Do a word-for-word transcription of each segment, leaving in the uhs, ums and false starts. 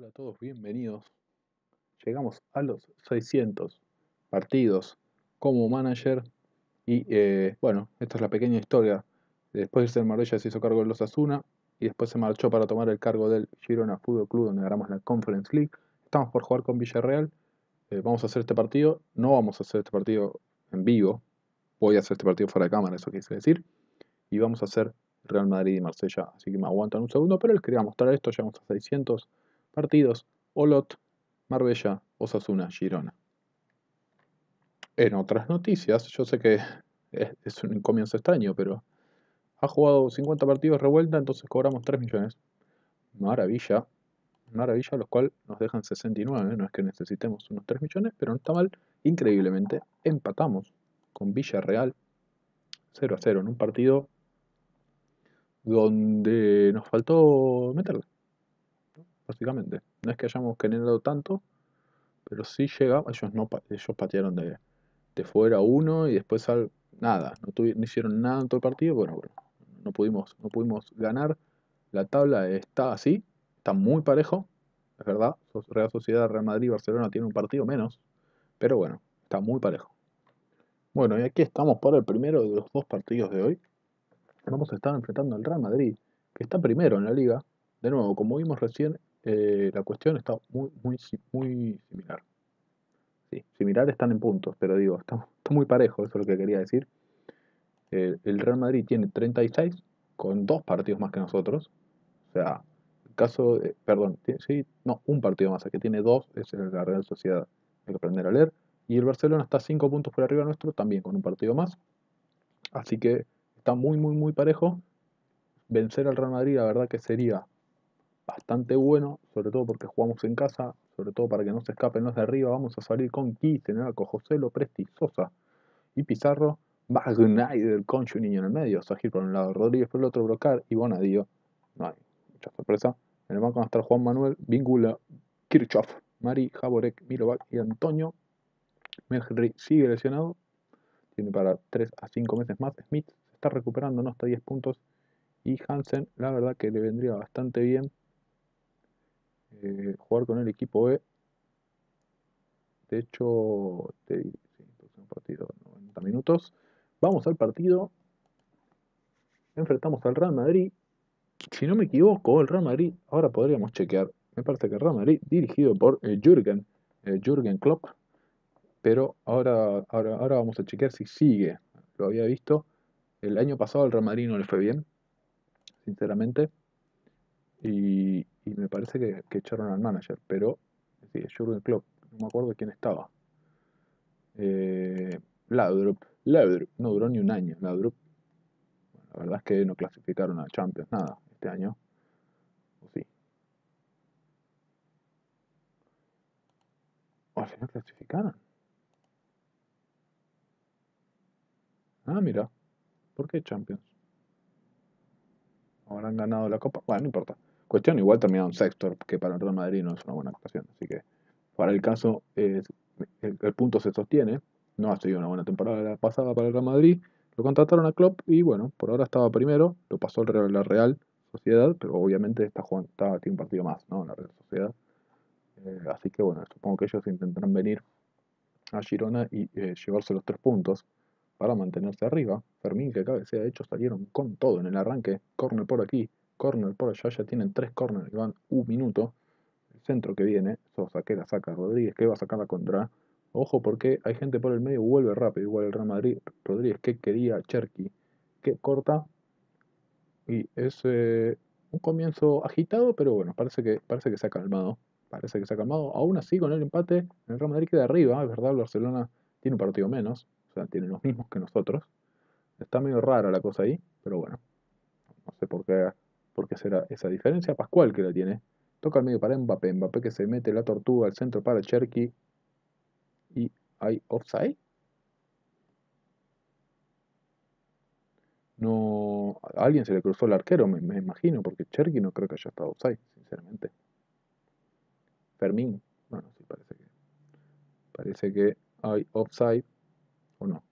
a todos, bienvenidos. Llegamos a los seiscientos partidos como manager y eh, bueno, esta es la pequeña historia. Después de irse al Marbella se hizo cargo de los Osasuna y después se marchó para tomar el cargo del Girona Fútbol Club, donde ganamos la Conference League. Estamos por jugar con Villarreal. Eh, vamos a hacer este partido. No vamos a hacer este partido en vivo. Voy a hacer este partido fuera de cámara, eso quise decir. Y vamos a hacer Real Madrid y Marsella. Así que me aguantan un segundo, pero les quería mostrar esto. Llegamos a seiscientos partidos. Olot, Marbella, Osasuna, Girona. En otras noticias, yo sé que es, es un comienzo extraño, pero ha jugado cincuenta partidos revuelta, entonces cobramos tres millones. Maravilla, maravilla, los cuales nos dejan sesenta y nueve. No es que necesitemos unos tres millones, pero no está mal. Increíblemente, empatamos con Villarreal cero a cero en un partido donde nos faltó meterle, básicamente. No es que hayamos generado tanto, pero sí llegaba. Ellos no, ellos patearon de, de fuera uno y después al, nada, no, tuvi, no hicieron nada en todo el partido. Bueno, bueno, no pudimos, no pudimos ganar. La tabla está así, está muy parejo, es verdad. Real Sociedad, Real Madrid y Barcelona tienen un partido menos, pero bueno, está muy parejo. Bueno, y aquí estamos para el primero de los dos partidos de hoy. Vamos a estar enfrentando al Real Madrid, que está primero en la liga. De nuevo, como vimos recién, eh, la cuestión está muy, muy, muy similar. Sí, similar están en puntos, pero digo, está, está muy parejo, eso es lo que quería decir. Eh, el Real Madrid tiene treinta y seis, con dos partidos más que nosotros. O sea, el caso, de, perdón, tiene, sí, no, un partido más, el que tiene dos es el de la Real Sociedad. Hay que aprender a leer. Y el Barcelona está cinco puntos por arriba nuestro, también con un partido más. Así que está muy, muy, muy parejo. Vencer al Real Madrid, la verdad que sería bastante bueno, sobre todo porque jugamos en casa, sobre todo para que no se escapen los de arriba. Vamos a salir con Kisse, con José Lopresti, Sosa y Pizarro. Bagnay del Concho y Niño en el medio, Sajir por un lado, Rodríguez por el otro, Brocar y Bonadío. No hay mucha sorpresa. En el banco van a estar Juan Manuel, Víncula, Kirchhoff, Mari, Jaborek, Mirovac y Antonio. Mejri sigue lesionado, tiene para tres a cinco meses más. Smith se está recuperando, no hasta diez puntos. Y Hansen, la verdad que le vendría bastante bien eh, jugar con el equipo B. De hecho, te, sí, es un partido de noventa minutos. Vamos al partido. Enfrentamos al Real Madrid. Si no me equivoco, el Real Madrid, ahora podríamos chequear. Me parece que el Real Madrid, dirigido por eh, Jürgen, eh, Jürgen Klopp. Pero ahora, ahora, ahora vamos a chequear si sigue. Lo había visto. El año pasado al Real Madrid no le fue bien, sinceramente. Y, y me parece que, que echaron al manager. Pero, sí, Jürgen Klopp. No me acuerdo quién estaba. Eh, Laudrup. Laudrup. No duró ni un año. Laudrup. Bueno, la verdad es que no clasificaron a Champions nada este año. ¿O sí? ¿O al final clasificaron? Ah, mira. ¿Por qué Champions? Habrán ganado la Copa. Bueno, no importa. Cuestión, igual terminaron sexto, que para el Real Madrid no es una buena actuación. Así que, para el caso, eh, el, el punto se sostiene. No ha sido una buena temporada la pasada para el Real Madrid. Lo contrataron a Klopp y bueno, por ahora estaba primero. Lo pasó el Real, la Real Sociedad, pero obviamente está jugando, está, tiene un partido más, ¿no? La Real Sociedad. Eh, así que bueno, supongo que ellos intentarán venir a Girona y eh, llevarse los tres puntos para mantenerse arriba. Fermín, que cabecea, de hecho salieron con todo en el arranque. Corner por aquí, corner por allá, ya tienen tres corners y van un minuto. El centro que viene, Sosa que la saca, Rodríguez que va a sacar la contra. Ojo porque hay gente por el medio, vuelve rápido, igual el Real Madrid. Rodríguez que quería, Cherky que corta. Y es eh, un comienzo agitado, pero bueno, parece que, parece que se ha calmado. Parece que se ha calmado. Aún así, con el empate, el Real Madrid queda arriba. Es verdad, el Barcelona tiene un partido menos. O sea, tiene los mismos que nosotros. Está medio rara la cosa ahí, pero bueno. No sé por qué, por qué será esa diferencia. Pascual que la tiene. Toca al medio para Mbappé. Mbappé que se mete la tortuga al centro para Cherky. Y hay offside. No, a alguien se le cruzó el arquero, me, me imagino, porque Cherky no creo que haya estado offside, sinceramente. Fermín, bueno, sí, parece que, parece que hay offside o no.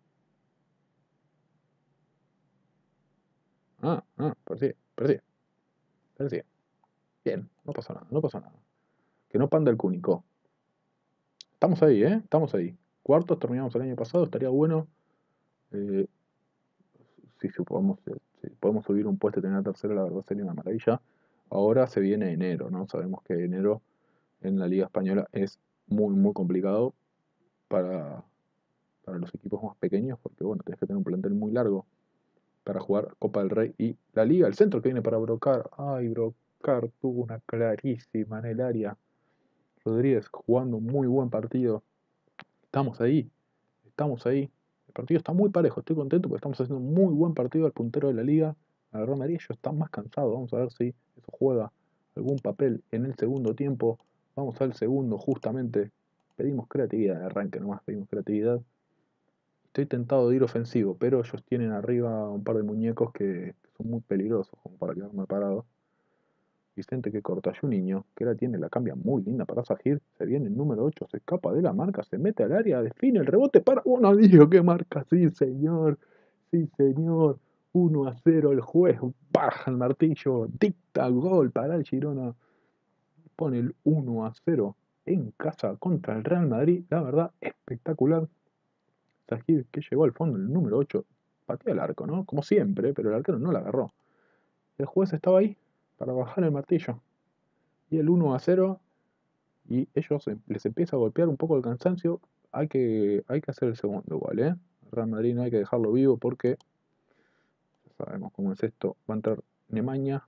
Ah, ah, parecía, parecía, parecía. Bien, no pasó nada, no pasó nada. Que no panda el Cúnico. Estamos ahí, ¿eh? Estamos ahí. Cuartos terminamos el año pasado, estaría bueno. Eh, si, si podemos, eh, si podemos subir un puesto y tener la tercera, la verdad sería una maravilla. Ahora se viene enero, ¿no? Sabemos que enero en la Liga Española es muy, muy complicado para, para los equipos más pequeños, porque bueno, tienes que tener un plantel muy largo para jugar Copa del Rey y la Liga, el centro que viene para Brocar. Ay, Brocar tuvo una clarísima en el área. Rodríguez jugando un muy buen partido. Estamos ahí, estamos ahí. El partido está muy parejo, estoy contento porque estamos haciendo un muy buen partido al puntero de la liga. La Real Madrid ellos están más cansados. Vamos a ver si eso juega algún papel en el segundo tiempo. Vamos al segundo, justamente. Pedimos creatividad de arranque nomás, pedimos creatividad. Estoy tentado de ir ofensivo, pero ellos tienen arriba un par de muñecos que, que son muy peligrosos como para quedarme parado. Vicente que corta un niño, que la tiene, la cambia muy linda para Sajir. Se viene el número ocho, se escapa de la marca, se mete al área, define el rebote para. Bueno, digo que marca, sí señor, sí señor. uno a cero el juez, baja el martillo, dicta gol para el Girona. Pone el uno a cero en casa contra el Real Madrid. La verdad, espectacular. Sajir que llegó al fondo, el número ocho, patea el arco, ¿no? Como siempre, pero el arquero no la agarró. El juez estaba ahí para bajar el martillo. Y el uno a cero, y ellos em- les empieza a golpear un poco el cansancio. Hay que, hay que hacer el segundo igual, ¿eh? Real Madrid no hay que dejarlo vivo porque ya sabemos cómo es esto. Va a entrar Nemaña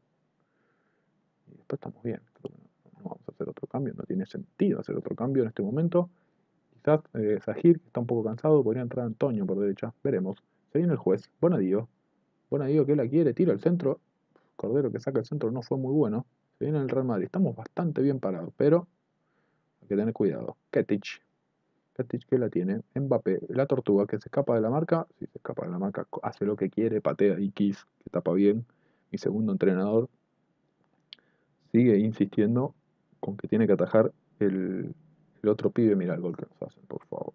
y después estamos bien. Creo que no, no vamos a hacer otro cambio, no tiene sentido hacer otro cambio en este momento. Quizás eh, Sajir, que está un poco cansado, podría entrar Antonio por derecha. Veremos. Se viene el juez. Bonadío. Bonadío que la quiere, tira al centro. Cordero que saca el centro no fue muy bueno. Se viene el Real Madrid. Estamos bastante bien parados, pero hay que tener cuidado. Ketic. Ketic que la tiene. Mbappé, la tortuga que se escapa de la marca. Si se escapa de la marca, hace lo que quiere. Patea y Kiss, que tapa bien. Mi segundo entrenador sigue insistiendo con que tiene que atajar el, el otro pibe. Mira el gol que nos hacen, por favor.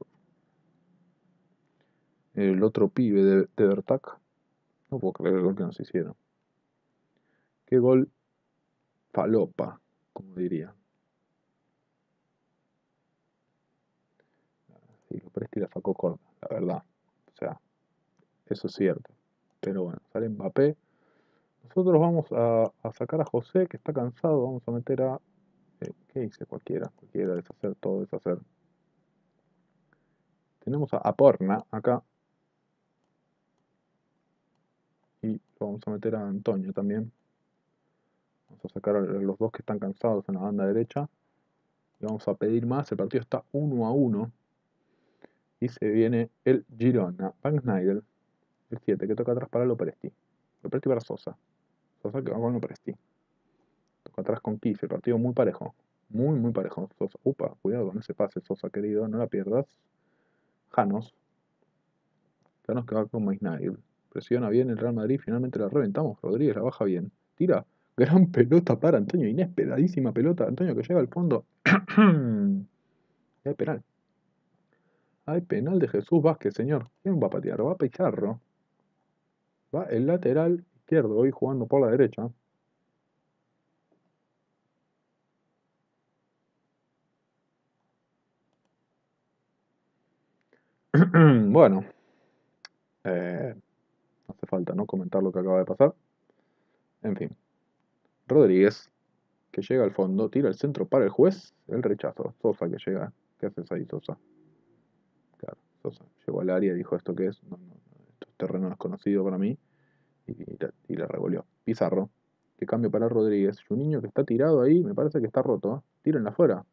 El otro pibe de, de Bertac. No puedo creer el gol que nos hicieron. Qué gol falopa, como diría. Sí, lo Presti la sacó corta, la verdad. O sea, eso es cierto. Pero bueno, sale Mbappé. Nosotros vamos a, a sacar a José, que está cansado. Vamos a meter a... eh, ¿qué dice? Cualquiera. Cualquiera, deshacer todo, deshacer. Tenemos a Aporna acá. Y lo vamos a meter a Antonio también. Vamos a sacar a los dos que están cansados en la banda derecha. Y vamos a pedir más. El partido está uno a uno. Y se viene el Girona. Van Schneider, el siete, que toca atrás para Lopresti. Lopresti para Sosa. Sosa que va con Lopresti. Toca atrás con Kiss. El partido muy parejo. Muy, muy parejo. Sosa. Upa, cuidado con ese pase, Sosa, querido. No la pierdas. Janos. Janos que va con Maisnair. Presiona bien el Real Madrid. Finalmente la reventamos. Rodríguez la baja bien. Tira. Gran pelota para Antonio. Inesperadísima pelota. Antonio que llega al fondo. Hay penal. Hay penal de Jesús Vázquez, señor. ¿Quién va a patear? Va a Pizarro. Va el lateral izquierdo. Hoy jugando por la derecha. Bueno. Eh, no hace falta, ¿no? Comentar lo que acaba de pasar. En fin. Rodríguez, que llega al fondo, tira el centro para el juez, el rechazo. Sosa que llega. ¿Qué haces ahí, Sosa? Claro, Sosa llegó al área y dijo esto que es, no, no, no, esto es terreno desconocido para mí, y, y, la, y la revolvió. Pizarro, que cambio para Rodríguez. Un niño que está tirado ahí, me parece que está roto. ¿Eh? Tírenla afuera.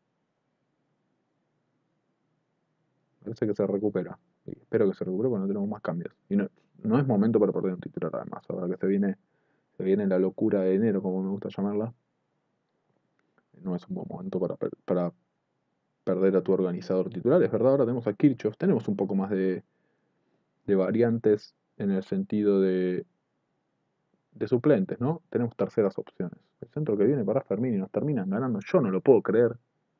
Parece que se recupera. Y espero que se recupere porque no tenemos más cambios. Y no, no es momento para perder un titular además. Ahora que se viene, se viene la locura de enero, como me gusta llamarla. No es un buen momento para, para perder a tu organizador titular. Es verdad, ahora tenemos a Kirchhoff, tenemos un poco más de, de variantes en el sentido de, de suplentes, ¿no? Tenemos terceras opciones. El centro que viene para Fermín y nos terminan ganando, yo no lo puedo creer.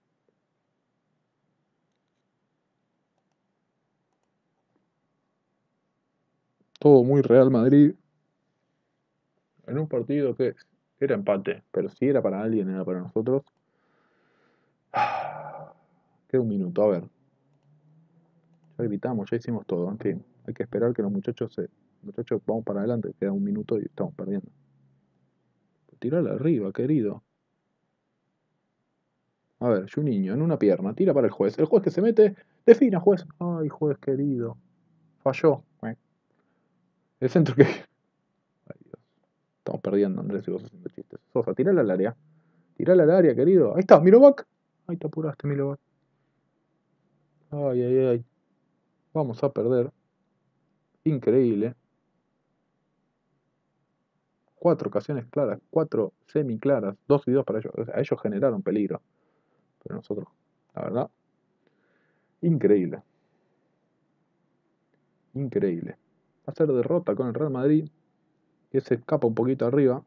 Todo muy Real Madrid en un partido que era empate, pero si era para alguien, era para nosotros. Queda un minuto, a ver. Ya gritamos, ya hicimos todo. En fin, hay que esperar que los muchachos se... Muchachos, vamos para adelante, queda un minuto y estamos perdiendo. Tirala arriba, querido. A ver, Juninho, en una pierna, tira para el juez. El juez que se mete, defina, juez. Ay, juez querido. Falló. El centro que... Ay, Dios. Estamos perdiendo, Andrés, y vos haciendo chistes. Sosa, tirala al área. Tirala al área, querido. Ahí está, Mirovac. Ahí te apuraste, Mirovac. Ay, ay, ay. Vamos a perder. Increíble. Cuatro ocasiones claras, cuatro semi claras, dos y dos para ellos. O sea, ellos generaron peligro. Pero nosotros, la verdad, increíble. Increíble. Va a ser derrota con el Real Madrid, que se escapa un poquito arriba.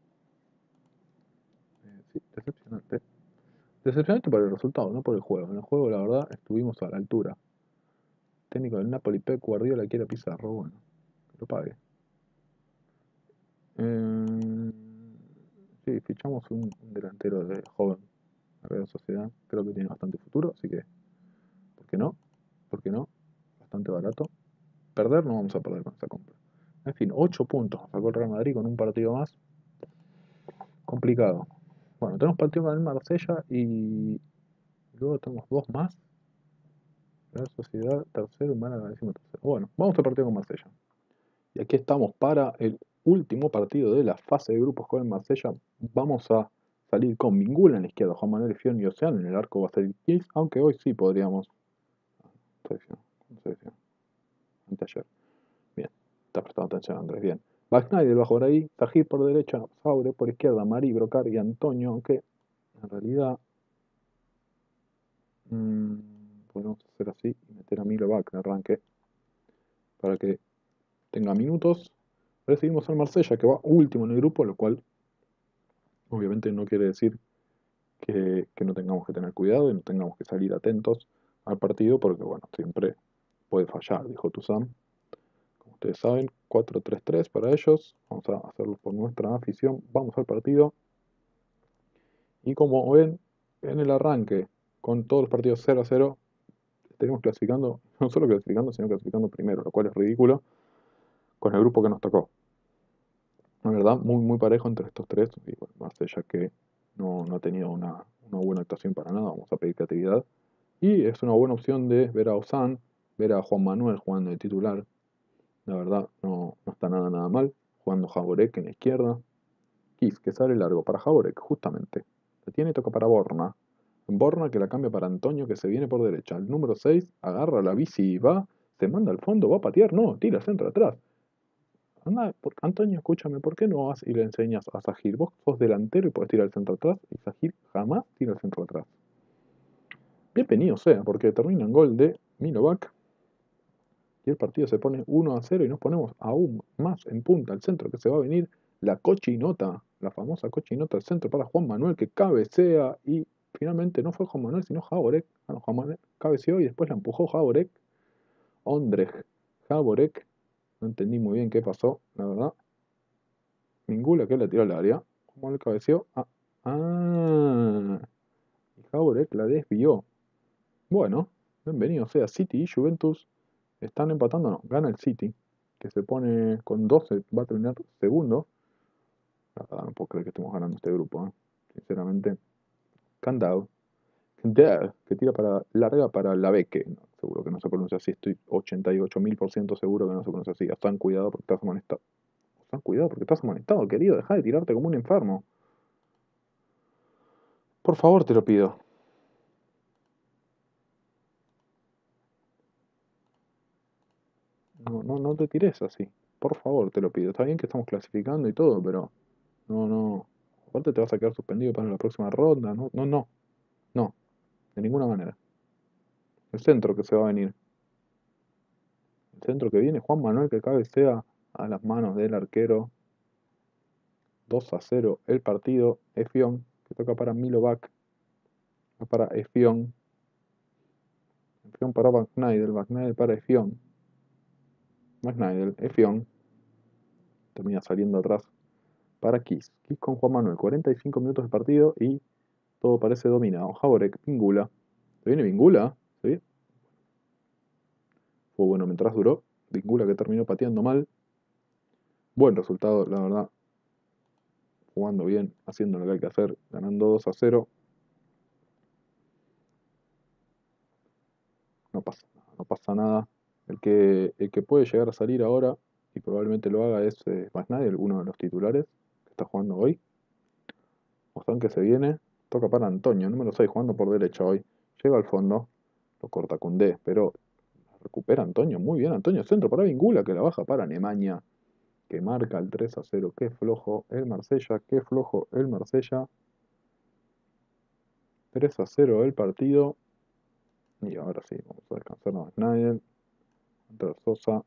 Eh, sí, decepcionante. Decepcionante por el resultado, no por el juego. En el juego, la verdad, estuvimos a la altura. El técnico del Napoli, Pep Guardiola, quiere Pizarro. Bueno, que lo pague. Eh, sí, fichamos un, un delantero de joven, la Real Sociedad. Creo que tiene bastante futuro, así que, ¿por qué no? ¿Por qué no? Bastante barato. Perder no vamos a perder con esa compra. En fin, ocho puntos sacó el Real Madrid con un partido más. Complicado. Bueno, tenemos partido con el Marsella y luego tenemos dos más. Real Sociedad, tercero y Málaga, décimo tercero. Bueno, vamos al partido con Marsella. Y aquí estamos para el último partido de la fase de grupos con el Marsella. Vamos a salir con Mingula en la izquierda, Juan Manuel Fion y Oceano. En el arco va a ser Kiss, aunque hoy sí podríamos. Selección, selección. Anteayer. Bien, está prestando atención Andrés, bien. Bagnaidel va por ahí, Tajir por derecha, Faure por izquierda, Mari, Brocar y Antonio, aunque en realidad mmm, podemos hacer así y meter a Milo Back de arranque para que tenga minutos. Recibimos al Marsella que va último en el grupo, lo cual obviamente no quiere decir que, que no tengamos que tener cuidado y no tengamos que salir atentos al partido porque bueno, siempre puede fallar, dijo Tuzán. Como ustedes saben, cuatro tres tres para ellos. Vamos a hacerlo por nuestra afición. Vamos al partido. Y como ven, en el arranque, con todos los partidos cero a cero, estaremos clasificando, no solo clasificando, sino clasificando primero, lo cual es ridículo, con el grupo que nos tocó. La verdad, muy, muy parejo entre estos tres. Y bueno, más allá que no, no ha tenido una, una buena actuación para nada, vamos a pedir creatividad. Y es una buena opción de ver a Osan, ver a Juan Manuel jugando de titular. La verdad, no, no está nada, nada mal. Jugando Jaborek en la izquierda. Kiss, que sale largo para Jaborek, justamente. La tiene y toca para Borna. Borna que la cambia para Antonio que se viene por derecha. El número seis agarra la bici y va. Se manda al fondo, va a patear. No, tira centro atrás. Anda, por, Antonio, escúchame, ¿por qué no vas y le enseñas a Sajir? Vos sos delantero y podés tirar el centro atrás. Y Sajir jamás tira el centro atrás. Bienvenido sea, porque termina en gol de Milovac. Y el partido se pone uno a cero y nos ponemos aún más en punta. El centro que se va a venir, la cochinota, la famosa cochinota, el centro para Juan Manuel que cabecea y finalmente no fue Juan Manuel sino Jaborek. Bueno, Juan Manuel cabeceó y después la empujó Jaborek. Ondrej Jaborek. No entendí muy bien qué pasó, la verdad. Mingula que le tiró al área. Juan Manuel cabeceó. Ah, ah. Y Jaborek la desvió. Bueno, bienvenido sea City y Juventus. Están empatando, no, gana el City, que se pone con doce, va a terminar segundo. La verdad, no puedo creer que estemos ganando este grupo, ¿eh? Sinceramente. Candao, Candao, que tira para larga para la Beque. No, seguro que no se pronuncia así, estoy ochenta y ocho mil por ciento seguro que no se pronuncia así. Están cuidado porque estás amonestado. Están cuidado porque estás amonestado, querido. Deja de tirarte como un enfermo. Por favor, te lo pido. No, no, no te tires así. Por favor, te lo pido. Está bien que estamos clasificando y todo, pero no, no. Aparte te vas a quedar suspendido para la próxima ronda. No, no, no. No, de ninguna manera. El centro que se va a venir. El centro que viene, Juan Manuel que cabecea a las manos del arquero. dos a cero el partido. Efión, que toca para Milovac. Para Efión. Efión para Bagnaidel. Bagnaidel para Efión. Bagnaidel, Efión. Termina saliendo atrás para Kiss. Kiss con Juan Manuel. cuarenta y cinco minutos de partido y todo parece dominado. Jaborek, Pingula. Se viene Vingula, ¿sí? Fue bueno mientras duró. Vingula que terminó pateando mal. Buen resultado, la verdad. Jugando bien, haciendo lo que hay que hacer, ganando dos a cero. No pasa nada, no pasa nada. El que, el que puede llegar a salir ahora, y probablemente lo haga, es eh, más nadie, uno de los titulares que está jugando hoy. Mostán que se viene, toca para Antonio, número seis, jugando por derecha hoy. Llega al fondo, lo corta Cundé, pero recupera Antonio, muy bien Antonio, centro para Vingula, que la baja para Nemaña, que marca el tres a cero. Qué flojo el Marsella, qué flojo el Marsella. tres a cero el partido. Y ahora sí, vamos a descansar a Snyder. Entra Sosa.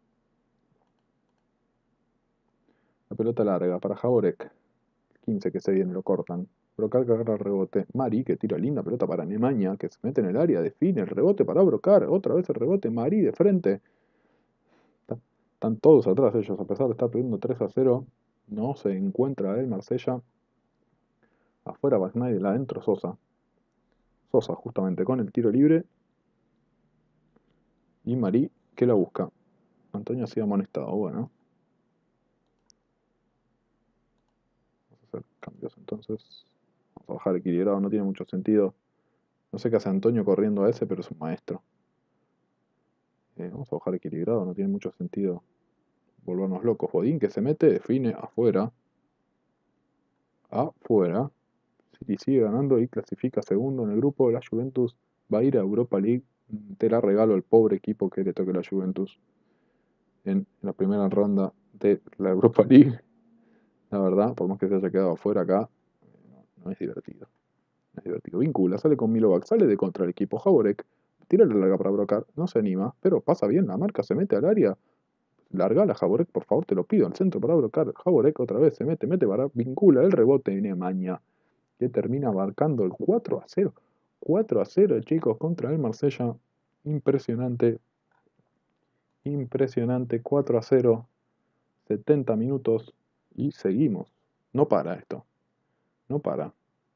La pelota larga para Jaborek. quince que se viene, lo cortan. Brocar que agarra el rebote. Mari que tira linda pelota para Nemaña, que se mete en el área, define el rebote para Brocar. Otra vez el rebote, Mari de frente. Está- Están todos atrás ellos, a pesar de estar perdiendo tres a cero. No se encuentra el Marsella. Afuera va Snyder, adentro Sosa. Sosa justamente con el tiro libre. Y Mari que la busca. Antonio ha sido amonestado, bueno. Vamos a hacer cambios entonces. Vamos a bajar equilibrado, no tiene mucho sentido. No sé qué hace Antonio corriendo a ese, pero es un maestro. Eh, vamos a bajar equilibrado, no tiene mucho sentido volvernos locos. Bodín que se mete, define afuera. Afuera. City sigue ganando y clasifica segundo en el grupo. La Juventus va a ir a Europa League. Te la regalo al pobre equipo que le toque la Juventus en la primera ronda de la Europa League. La verdad, por más que se haya quedado afuera acá, no, no es divertido. No es divertido. Vincula, sale con Milovac, sale de contra el equipo. Jaborek, tira la larga para Brocar, no se anima, pero pasa bien la marca, se mete al área. Larga la Jaborek, por favor, te lo pido. Al centro para Brocar. Jaborek otra vez se mete, mete para. Vincula el rebote y Nemaña, que termina marcando el cuatro a cero. cuatro a cero, chicos, contra el Marsella. Impresionante. Impresionante. cuatro a cero. setenta minutos. Y seguimos. No para esto. No para.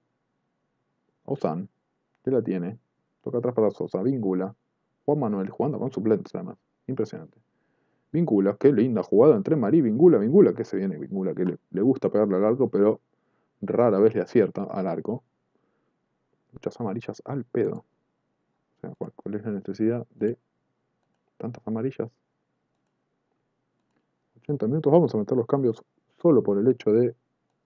Osan, que la tiene. Toca atrás para Sosa. Vincula. Juan Manuel jugando con suplentes además. Impresionante. Vincula, qué linda jugada entre Marí, Vincula, Vincula, que se viene Vincula, que le, le gusta pegarle al arco, pero rara vez le acierta al arco. Muchas amarillas al pedo. O sea, ¿cuál, cuál es la necesidad de tantas amarillas? ochenta minutos, vamos a meter los cambios solo por el hecho de,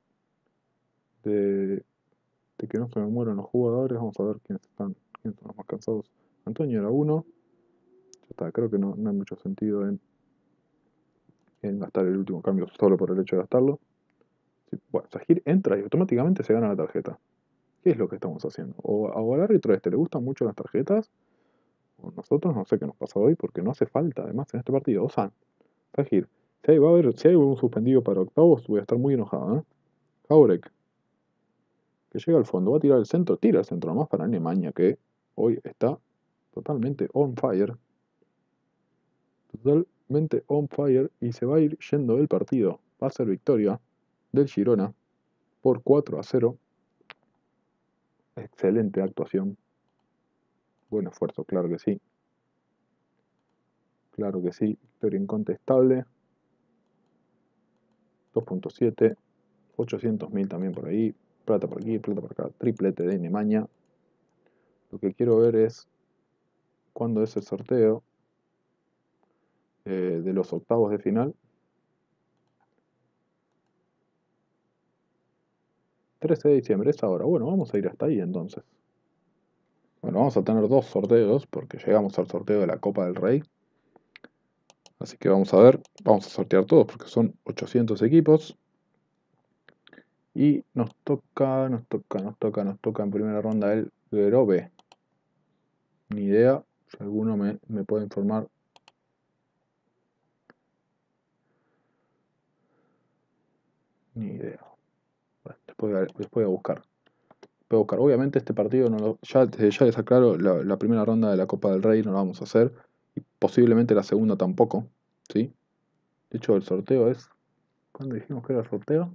de, de que no se me mueran los jugadores. Vamos a ver quiénes están, quiénes son los más cansados. Antonio era uno. Ya está, creo que no, no hay mucho sentido en, en gastar el último cambio solo por el hecho de gastarlo. Sí, bueno, Sajir entra y automáticamente se gana la tarjeta. ¿Qué es lo que estamos haciendo? O, o al árbitro este le gustan mucho las tarjetas, o nosotros no sé qué nos pasa hoy, porque no hace falta, además, en este partido. O sea, Tajir, si hay, va a haber, si hay un suspendido para octavos, voy a estar muy enojado, ¿eh? Jaurek, que llega al fondo, va a tirar el centro, tira el centro nomás para Alemania, que hoy está totalmente on fire. Totalmente on fire, y se va a ir yendo del partido. Va a ser victoria del Girona por cuatro a cero. Excelente actuación. Buen esfuerzo, claro que sí. Claro que sí, victoria incontestable. dos punto siete, ochocientos mil también por ahí. Plata por aquí, plata por acá. Triplete de Nemaña. Lo que quiero ver es cuándo es el sorteo eh, de los octavos de final. trece de diciembre, es ahora. Bueno, vamos a ir hasta ahí entonces. Bueno, vamos a tener dos sorteos porque llegamos al sorteo de la Copa del Rey. Así que vamos a ver, vamos a sortear todos porque son ochocientos equipos. Y nos toca, nos toca, nos toca, nos toca en primera ronda el Grove. Ni idea, si alguno me, me puede informar. Ni idea. Bueno, después, voy a- después voy a buscar. Voy a buscar. Obviamente este partido, no lo- ya, desde ya les aclaro, la, la primera ronda de la Copa del Rey no la vamos a hacer. Y posiblemente la segunda tampoco. ¿Sí? De hecho, el sorteo es... ¿Cuándo dijimos que era el sorteo?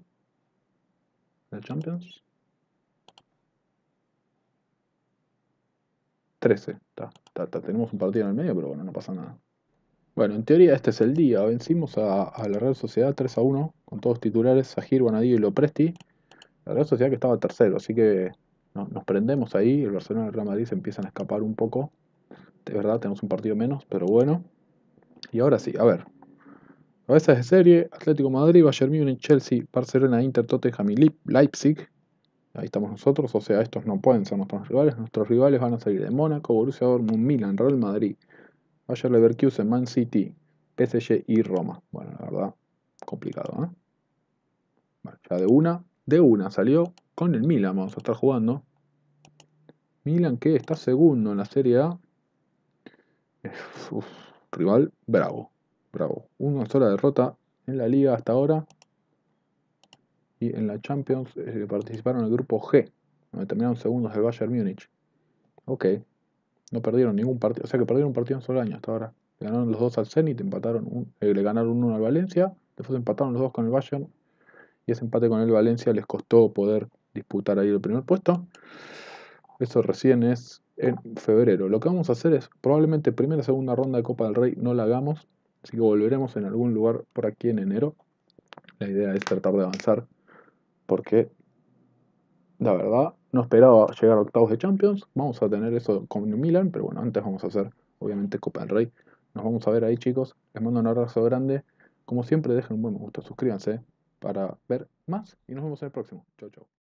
¿De Champions? trece. Ta, ta, ta, tenemos un partido en el medio, pero bueno, no pasa nada. Bueno, en teoría este es el día. Vencimos a, a la Real Sociedad tres a uno, con todos titulares, Sajir, Bonadío y Lopresti. La Real Sociedad que estaba tercero, así que no, nos prendemos ahí. El Barcelona y el Real Madrid se empiezan a escapar un poco. De verdad, tenemos un partido menos, pero bueno. Y ahora sí, a ver. Cabezas de serie: Atlético de Madrid, Bayern Múnich, Chelsea, Barcelona, Inter, Tottenham y Leip- Leipzig. Ahí estamos nosotros, o sea, estos no pueden ser nuestros rivales. Nuestros rivales van a salir de Mónaco, Borussia Dortmund, Milan, Real Madrid, Bayer Leverkusen, Man City, P S G y Roma. Bueno, la verdad, complicado, ¿eh? Bueno, ya de una, de una salió con el Milan, vamos a estar jugando. Milan que está segundo en la Serie A. Uf, rival bravo, bravo. Una sola derrota en la liga hasta ahora. Y en la Champions eh, participaron en el grupo G, donde terminaron segundos del Bayern Múnich. Ok, no perdieron ningún partido, o sea que perdieron un partido en solo año hasta ahora. Le ganaron los dos al Zenit, empataron un- eh, le ganaron uno al Valencia, después empataron los dos con el Bayern, y ese empate con el Valencia les costó poder disputar ahí el primer puesto. Eso recién es en febrero. Lo que vamos a hacer es, probablemente primera o segunda ronda de Copa del Rey no la hagamos, así que volveremos en algún lugar por aquí en enero. La idea es tratar de avanzar, porque la verdad no esperaba llegar a octavos de Champions. Vamos a tener eso con el Milan, pero bueno, antes vamos a hacer obviamente Copa del Rey. Nos vamos a ver ahí, chicos. Les mando un abrazo grande. Como siempre, dejen un buen me gusta, suscríbanse para ver más y nos vemos en el próximo. Chau, chau.